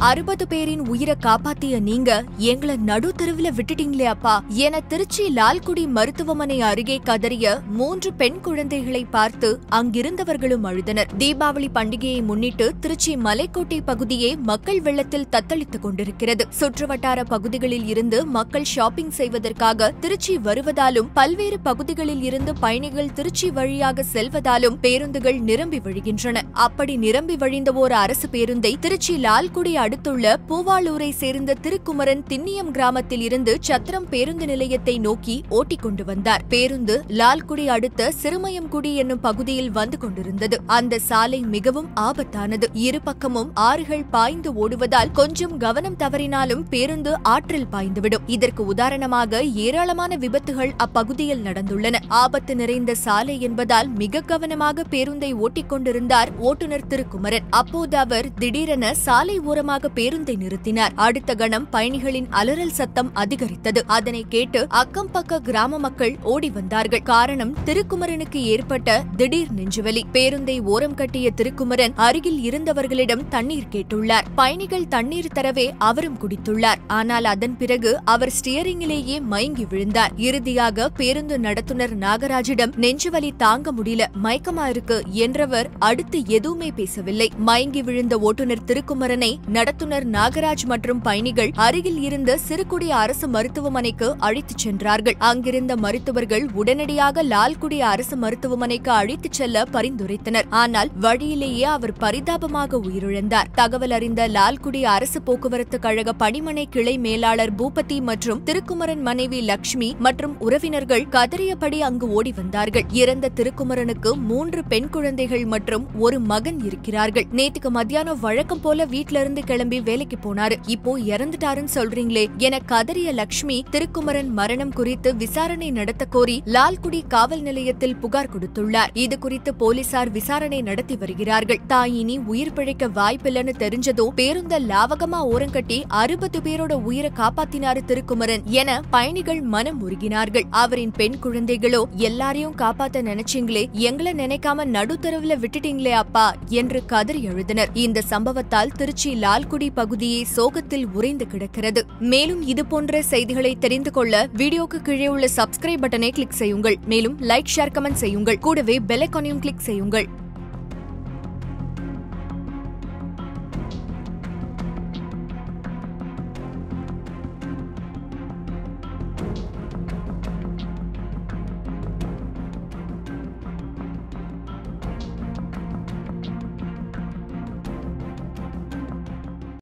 60 பேரின் உயிரை காப்பாத்திய நீங்க எங்களை நடு தெருவுல விட்டுட்டீங்களே அப்பா என திருச்சி லால்குடி மருத்துவமனை அருகே கதறிய 3 பெண் குழந்தைகளை பார்த்து அங்கிருந்தவர்களும் அழுதனர். தீபாவளி பண்டிகையை முன்னிட்டு திருச்சி மலைக்கோட்டை பகுதியே மக்கள் வெள்ளத்தில் தத்தளித்துக் கொண்டிருக்கிறது. சுற்றுவட்டார பகுதிகளில் இருந்து மக்கள் ஷாப்பிங் செய்வதற்காக திருச்சி வருவதாலும் பல்வேறு பகுதிகளில் இருந்து பயணிகள் திருச்சி வழியாக செல்வதாலும் பேருந்துகள் நிரம்பி வழிகின்றன. அப்படி நிரம்பி வழிந்த ஒரு அரசு பேருந்தை திருச்சி லால்குடி அடுத்துள்ள பூவாளூரை சேர்ந்த திருக்குமரன் திண்ணியம் கிராமத்தில் இருந்து சத்திரம் பேருந்து நிலையத்தை நோக்கி ஓட்டிக் கொண்டு வந்தார். பேருந்து லால்குடி அடுத்த சிறுமயம்குடி என்னும் பகுதியில் வந்து கொண்டிருந்தது. அந்த சாலை மிகவும் ஆபத்தானது. இரு பக்கமும் ஆறுகள் பாய்ந்து ஓடுவதால் கொஞ்சம் கவனம் தவறினாலும் பேருந்து ஆற்றில் பாய்ந்துவிடும். இதற்கு உதாரணமாக ஏராளமான விபத்துகள் அப்பகுதியில் நடந்துள்ளன. ஆபத்து நிறைந்த சாலை என்பதால் மிக கவனமாக பேருந்தை ஓட்டிக் கொண்டிருந்தார் ஓட்டுநர் திருக்குமரன். அப்போது அவர் திடீரென சாலை ஓரமாக பேருந்தை நிறுத்தினார். அடுத்த கணம் பயணிகளின் அலறல் சத்தம் அதிகரித்தது. அதனை கேட்டு அக்கம் பக்க கிராம மக்கள் ஓடி வந்தார்கள். காரணம் திருக்குமரனுக்கு ஏற்பட்ட திடீர் நெஞ்சுவலி. பேருந்தை ஓரம் கட்டிய திருக்குமரன் அருகில் இருந்தவர்களிடம் தண்ணீர் கேட்டுள்ளார். பயணிகள் தண்ணீர் தரவே அவரும் குடித்துள்ளார். ஆனால் அதன் பிறகு அவர் ஸ்டியரிங்கிலேயே மயங்கி விழுந்தார். இறுதியாக பேருந்து நடத்துனர் நாகராஜிடம் நெஞ்சுவலி தாங்க முடியல, மயக்கமா இருக்கு என்றவர் அடுத்து எதுவுமே பேசவில்லை. மயங்கி விழுந்த ஓட்டுநர் திருக்குமரனை நடத்துனர் நாகராஜ் மற்றும் பயணிகள் அருகில் இருந்த சிறுகுடி அரசு மருத்துவமனைக்கு அழைத்துச் சென்றார்கள். அங்கிருந்த மருத்துவர்கள் உடனடியாக லால்குடி அரசு மருத்துவமனைக்கு அழைத்துச் செல்ல பரிந்துரைத்தனர். ஆனால் வழியிலேயே அவர் பரிதாபமாக உயிரிழந்தார். தகவல் அறிந்த லால்குடி அரசு போக்குவரத்து கழக பணிமனை கிளை மேலாளர் பூபதி மற்றும் திருக்குமரன் மனைவி லட்சுமி மற்றும் உறவினர்கள் கதறியபடி அங்கு ஓடி வந்தார்கள். இறந்த திருக்குமரனுக்கு 3 பெண் குழந்தைகள் மற்றும் ஒரு மகன் இருக்கிறார்கள். நேத்துக்கு மத்தியானம் வழக்கம் போல வீட்ல இருந்து கிளம்பி வேலைக்கு போனாரு, இப்போ இறந்துட்டாருன்னு சொல்றீங்களே என கதறிய லட்சுமி திருக்குமரன் மரணம் குறித்து விசாரணை நடத்த கோரி லால்குடி காவல் நிலையத்தில் புகார் கொடுத்துள்ளார். இது குறித்து போலீசார் விசாரணை நடத்தி வருகிறார்கள். தாயினி உயிர் பிழைக்க வாய்ப்பில்லைன்னு தெரிஞ்சதோ பேருந்த லாவகமா ஓரங்கட்டி 60 பேரோட உயிரை காப்பாத்தினாரு திருக்குமரன் என பயணிகள் மனம் உருகினார்கள். அவரின் பெண் குழந்தைகளோ எல்லாரையும் காப்பாத்த நினைச்சீங்களே, எங்களை நினைக்காம நடுத்தரவுல விட்டுட்டீங்களே அப்பா என்று கதறி எழுதினர். இந்த சம்பவத்தால் திருச்சி லால்குடி பகுதியே சோகத்தில் உறைந்து கிடக்கிறது. மேலும் இதுபோன்ற செய்திகளை தெரிந்து கொள்ள வீடியோக்கு கீழே உள்ள சப்ஸ்கிரைப் பட்டனை கிளிக் செய்யுங்கள். மேலும் லைக், ஷேர், கமெண்ட் செய்யுங்கள். கூடவே பெல் ஐகானையும் கிளிக் செய்யுங்கள்.